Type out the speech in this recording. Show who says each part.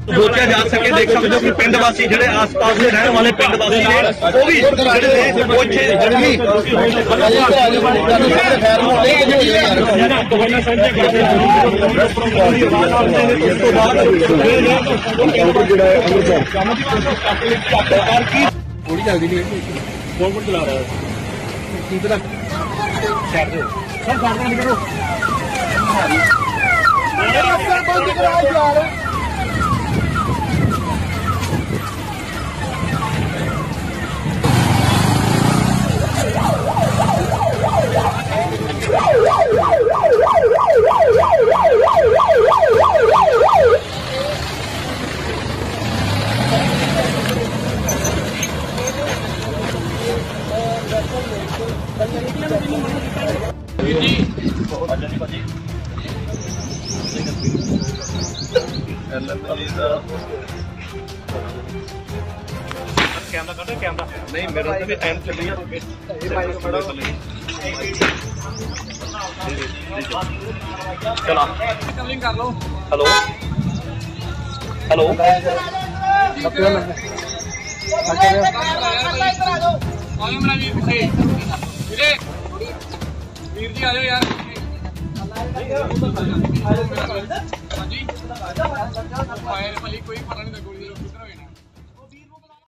Speaker 1: सोचा जा सके देख सकते हो कि पिंड वासी ਜਿਹੜੇ आस-पास ਦੇ ਰਹਿਣ ਵਾਲੇ ਪਿੰਡ ਵਾਸੀ ਨੇ ਉਹ ਵੀ ਜਿਹੜੇ ਨੇ ਉਹ ਇੱਥੇ
Speaker 2: ਥੋੜੀ ਜਲਦੀ ਨਹੀਂ ਕੌਣ ਚਲਾ ਰਿਹਾ ਕੀ ਪਤਾ ਛੱਡ ਦਿਓ ਸਰ ਛੱਡ ਨਹੀਂ ਕਰੋ ਬੰਦ ਕਰਾਓ ਯਾਰ
Speaker 1: कैमरा कर कैमरा नहीं मेरा तो भी टाइम चल रही है चला कर लो हेलो हेलो वीर जी आ जाओ यार कोई पता नहीं